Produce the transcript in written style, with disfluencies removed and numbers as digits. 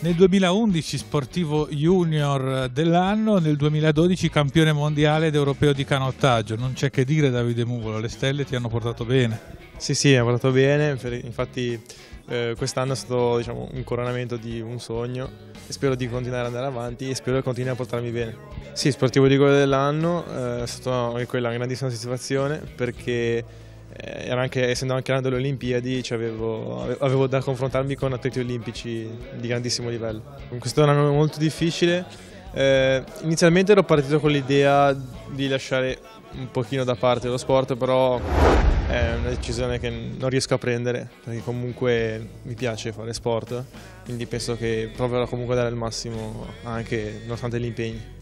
Nel 2011 sportivo junior dell'anno, nel 2012 campione mondiale ed europeo di canottaggio. Non c'è che dire, Davide Mugolo, le stelle ti hanno portato bene. Sì, ha portato bene, infatti quest'anno è stato, diciamo, un coronamento di un sogno e spero di continuare ad andare avanti e spero che continui a portarmi bene. Sì, sportivo di quello dell'anno è stata anche quella una grandissima soddisfazione perché essendo anche l'anno delle Olimpiadi avevo da confrontarmi con atleti olimpici di grandissimo livello. Questo è un anno molto difficile. Inizialmente ero partito con l'idea di lasciare un pochino da parte lo sport, però è una decisione che non riesco a prendere perché comunque mi piace fare sport, quindi penso che proverò comunque a dare il massimo anche nonostante gli impegni.